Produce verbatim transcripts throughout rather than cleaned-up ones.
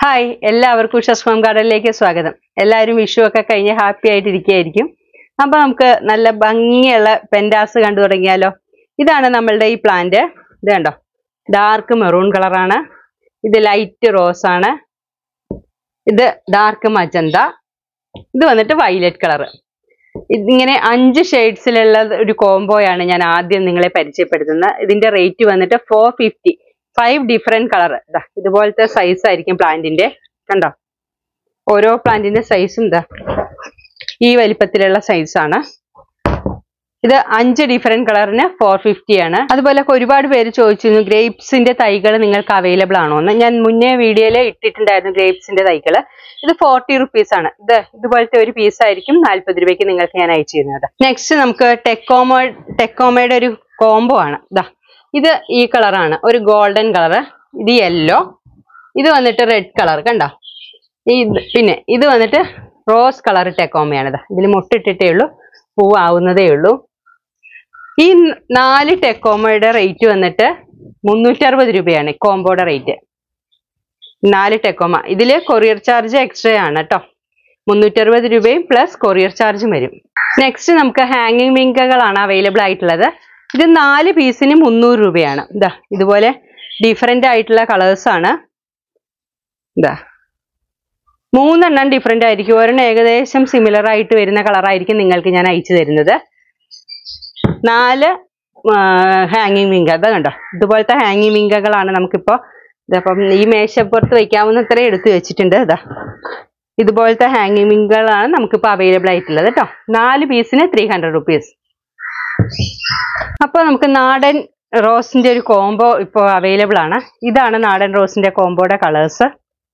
Hi എല്ലാവർക്കും ഉഷസ് home ഗാർഡനിലേക്ക് സ്വാഗതം. എല്ലാവരും വിഷു ഒക്കെ കഴിഞ്ഞ് ഹാപ്പി ആയിട്ടിരിക്കുകയായിരിക്കും. അപ്പോൾ നമുക്ക് നല്ല ഭംഗിയുള്ള പെൻഡാസ് കണ്ടു തുടങ്ങിയാലോ. ഇതാണ് നമ്മളുടെ ഈ പ്ലാന്റ്. ഇത് കണ്ടോ, ഡാർക്ക് മെറൂൺ കളറാണ്. ഇത് ലൈറ്റ് റോസ് ആണ്. ഇത് ഡാർക്ക് മജന്ത. ഇത് വന്നിട്ട് വയലറ്റ് കളറ്. ഇതിങ്ങനെ അഞ്ച് ഷെയ്ഡ്സിലുള്ള ഒരു കോംബോയാണ് ഞാൻ ആദ്യം നിങ്ങളെ പരിചയപ്പെടുത്തുന്നത്. ഇതിന്റെ റേറ്റ് വന്നിട്ട് four fifty. Five different colour. ഇതാ ഇതുപോലത്തെ സൈസ് ആയിരിക്കും പ്ലാന്റിന്റെ. കണ്ടോ, ഓരോ പ്ലാന്റിന്റെ സൈസും ഇതാ ഈ വലിപ്പത്തിലുള്ള സൈസാണ്. ഇത് അഞ്ച് ഡിഫറെന്റ് കളറിന് ഫോർ ഫിഫ്റ്റി ആണ്. അതുപോലെ ഒരുപാട് പേര് ചോദിച്ചിരുന്നു ഗ്രേപ്സിന്റെ തൈകൾ നിങ്ങൾക്ക് അവൈലബിൾ ആണോ എന്ന്. ഞാൻ മുന്നേ വീഡിയോയിൽ ഇട്ടിട്ടുണ്ടായിരുന്നു ഗ്രേപ്സിന്റെ തൈകൾ. ഇത് ഫോർട്ടി റുപ്പീസ് ആണ്. ഇത് ഇതുപോലത്തെ ഒരു പീസ് ആയിരിക്കും നാല്പത് രൂപയ്ക്ക് നിങ്ങൾക്ക് ഞാൻ അയച്ചു തരുന്നത്. നെക്സ്റ്റ് നമുക്ക് ടെക്കോമോ ടെക്കോമയുടെ ഒരു കോംബോ ആണ്. ഇതാ ഇത് ഈ കളറാണ്, ഒരു ഗോൾഡൻ കളറ്. ഇത് യെല്ലോ. ഇത് വന്നിട്ട് റെഡ് കളർ. കണ്ടോ, ഈ പിന്നെ ഇത് വന്നിട്ട് റോസ് കളർ ടെക്കോമയാണ്. ഇതാ ഇതിൽ മുട്ടിട്ടിട്ടേ ഉള്ളൂ, പൂവാവുന്നതേ ഉള്ളൂ. ഈ നാല് ടെക്കോമയുടെ റേറ്റ് വന്നിട്ട് മുന്നൂറ്റി അറുപത് രൂപയാണ് കോംബോയുടെ റേറ്റ്. നാല് ടെക്കോമ. ഇതില് കൊറിയർ ചാർജ് എക്സ്ട്രാ ആണ് കേട്ടോ. മുന്നൂറ്റി അറുപത് രൂപയും പ്ലസ് കൊറിയർ ചാർജും വരും. നെക്സ്റ്റ് നമുക്ക് ഹാങ്ങിങ് വിങ്കകളാണ് അവൈലബിൾ ആയിട്ടുള്ളത്. ഇത് നാല് പീസിന് മുന്നൂറ് രൂപയാണ്. ഇതാ ഇതുപോലെ ഡിഫറെന്റ് ആയിട്ടുള്ള കളേഴ്സ് ആണ്. ഇതാ മൂന്നെണ്ണം ഡിഫറെന്റ് ആയിരിക്കും. ഒരെണ്ണം ഏകദേശം സിമിലർ ആയിട്ട് വരുന്ന കളറായിരിക്കും നിങ്ങൾക്ക് ഞാൻ അയച്ചു തരുന്നത്. നാല് ഹാങ്ങിങ് വിങ്ക. അത് കണ്ടോ, ഇതുപോലത്തെ ഹാങ്ങിങ് വിങ്കകളാണ് നമുക്കിപ്പോ. ഇതപ്പം ഈ മേശപ്പുറത്ത് വയ്ക്കാവുന്ന ഇത്രയും എടുത്തു വെച്ചിട്ടുണ്ട്. ഇതാ ഇതുപോലത്തെ ഹാങ്ങിങ് വിങ്കകളാണ് നമുക്കിപ്പോൾ അവൈലബിൾ ആയിട്ടുള്ളത് കേട്ടോ. നാല് പീസിന് ത്രീ ഹൺഡ്രഡ് റുപ്പീസ്. അപ്പോൾ നമുക്ക് നാടൻ റോസിന്റെ ഒരു കോംബോ ഇപ്പോൾ അവൈലബിൾ ആണ്. ഇതാണ് നാടൻ റോസിന്റെ കോംബോയുടെ കളേഴ്സ്.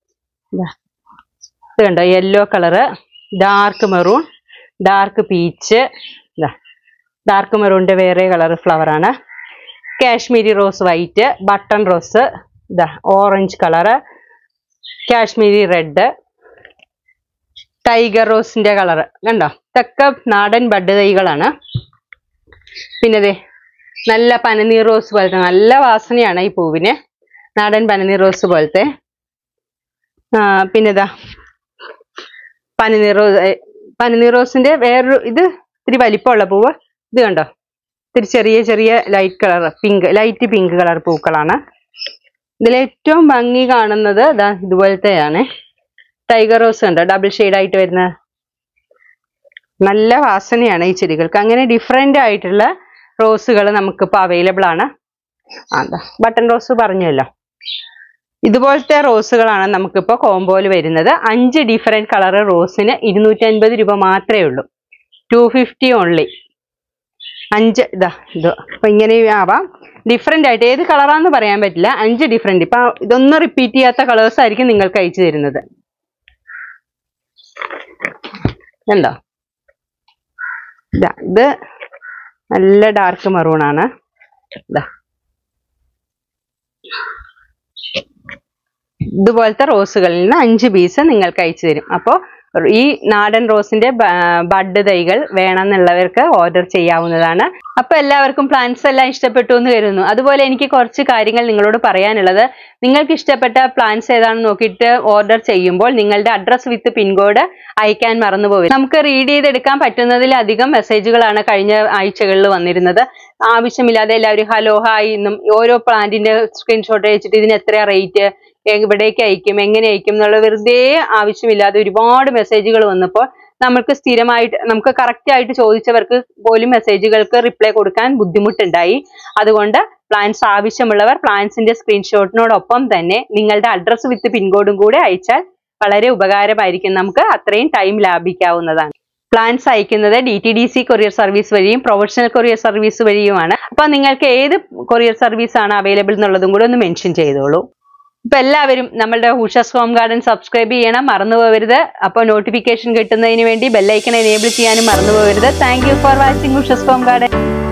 ഇത് കണ്ടോ, yellow colour, dark maroon, dark peach. ഇതാ ഡാർക്ക് മെറൂണിന്റെ വേറെ കളർ ഫ്ലവർ ആണ്. Kashmiri rose white, button rose, ഇതാ orange colour, Kashmiri red, tiger റോസിന്റെ കളറ്. കണ്ടോ, ഇതൊക്കെ നാടൻ ബഡ് തൈകളാണ്. പിന്നെ ദേ നല്ല പനനീർ റോസ് പോലത്തെ നല്ല വാസനയാണ് ഈ പൂവിന്. നാടൻ പനനീർ റോസ് പോലത്തെ. ആ പിന്നെ ഇതാ പനനീർ റോസ്. പനനീർ റോസിന്റെ വേറൊരു ഇത് ഇത്തിരി വലിപ്പമുള്ള പൂവ്. ഇത് കണ്ടോ, ഇത്തിരി ചെറിയ ചെറിയ light colour pink, light pink colour പൂക്കളാണ്. ഇതിലേറ്റവും ഭംഗി കാണുന്നത് ഇതാ ഇതുപോലത്തെയാണ്. ടൈഗർ റോസ് കണ്ടോ, ഡബിൾ ഷെയ്ഡായിട്ട് വരുന്ന നല്ല വാസനയാണ് ഈ ചെടികൾക്ക്. അങ്ങനെ ഡിഫറെന്റ് ആയിട്ടുള്ള റോസുകൾ നമുക്കിപ്പോൾ അവൈലബിൾ ആണ്. അതാ ബട്ടൺ റോസ് പറഞ്ഞല്ലോ. ഇതുപോലത്തെ റോസുകളാണ് നമുക്കിപ്പോൾ കോംബോയിൽ വരുന്നത്. അഞ്ച് ഡിഫറെന്റ് കളർ റോസിന് ഇരുന്നൂറ്റി അൻപത് രൂപ മാത്രമേ ഉള്ളൂ. Two fifty only. അഞ്ച് ഇതാ ഇത് അപ്പൊ ഇങ്ങനെ ആവാം. ഡിഫറെന്റ് ആയിട്ട് ഏത് കളറാന്ന് പറയാൻ പറ്റില്ല. അഞ്ച് ഡിഫറെന്റ്. ഇപ്പൊ ഇതൊന്നും റിപ്പീറ്റ് ചെയ്യാത്ത കളേഴ്സ് ആയിരിക്കും നിങ്ങൾക്ക് അയച്ചു തരുന്നത്. എന്താ ഇതാ ഇത് നല്ല ഡാർക്ക് മെറൂൺ ആണ്. ഇതാ ഇതുപോലത്തെ റോസുകളിൽ നിന്ന് അഞ്ച് പീസ് നിങ്ങൾക്ക് അയച്ചു തരും. അപ്പോൾ ഈ നാടൻ റോസിന്റെ ബഡ് തൈകൾ വേണമെന്നുള്ളവർക്ക് ഓർഡർ ചെയ്യാവുന്നതാണ്. അപ്പൊ എല്ലാവർക്കും പ്ലാന്റ്സ് എല്ലാം ഇഷ്ടപ്പെട്ടു എന്ന് കരുതുന്നു. അതുപോലെ എനിക്ക് കുറച്ച് കാര്യങ്ങൾ നിങ്ങളോട് പറയാനുള്ളത്, നിങ്ങൾക്ക് ഇഷ്ടപ്പെട്ട പ്ലാന്റ്സ് ഏതാണെന്ന് നോക്കിയിട്ട് ഓർഡർ ചെയ്യുമ്പോൾ നിങ്ങളുടെ അഡ്രസ് വിത്ത് പിൻകോഡ് അയക്കാൻ മറന്നു പോകരുത്. നമുക്ക് റീഡ് ചെയ്തെടുക്കാൻ പറ്റുന്നതിലധികം മെസ്സേജുകളാണ് കഴിഞ്ഞ ആഴ്ചകളിൽ വന്നിരുന്നത്. ആവശ്യമില്ലാതെ എല്ലാവരും ഹലോ ഹായ് എന്നും ഓരോ പ്ലാന്റിന്റെ സ്ക്രീൻഷോട്ട് അയച്ചിട്ട് ഇതിന് എത്രയാ റേറ്റ്, എവിടേക്ക് അയക്കും, എങ്ങനെ അയക്കും എന്നുള്ള വെറുതെ ആവശ്യമില്ലാതെ ഒരുപാട് മെസ്സേജുകൾ വന്നപ്പോൾ നമുക്ക് സ്ഥിരമായിട്ട് നമുക്ക് കറക്റ്റ് ആയിട്ട് ചോദിച്ചവർക്ക് പോലും മെസ്സേജുകൾക്ക് റിപ്ലൈ കൊടുക്കാൻ ബുദ്ധിമുട്ടുണ്ടായി. അതുകൊണ്ട് പ്ലാൻസ് ആവശ്യമുള്ളവർ പ്ലാൻസിന്റെ സ്ക്രീൻഷോട്ടിനോടൊപ്പം തന്നെ നിങ്ങളുടെ അഡ്രസ് വിത്ത് പിൻകോഡും കൂടെ അയച്ചാൽ വളരെ ഉപകാരമായിരിക്കും. നമുക്ക് അത്രയും ടൈം ലാഭിക്കാവുന്നതാണ്. പ്ലാൻസ് അയക്കുന്നത് D T D C courier service വഴിയും പ്രൊഫഷണൽ കൊറിയർ സർവീസ് വഴിയുമാണ്. അപ്പൊ നിങ്ങൾക്ക് ഏത് കൊറിയർ സർവീസ് ആണ് അവൈലബിൾ എന്നുള്ളതും കൂടെ ഒന്ന് മെൻഷൻ ചെയ്തോളൂ. ഇപ്പൊ എല്ലാവരും നമ്മളുടെ ഉഷസ് ഹോം ഗാർഡൻ സബ്സ്ക്രൈബ് ചെയ്യണം, മറന്നു പോകരുത്. അപ്പോൾ നോട്ടിഫിക്കേഷൻ കിട്ടുന്നതിന് വേണ്ടി ബെല്ലൈക്കൺ എനേബിൾ ചെയ്യാനും മറന്നു പോകരുത്. Thank you for watching Ushas home garden.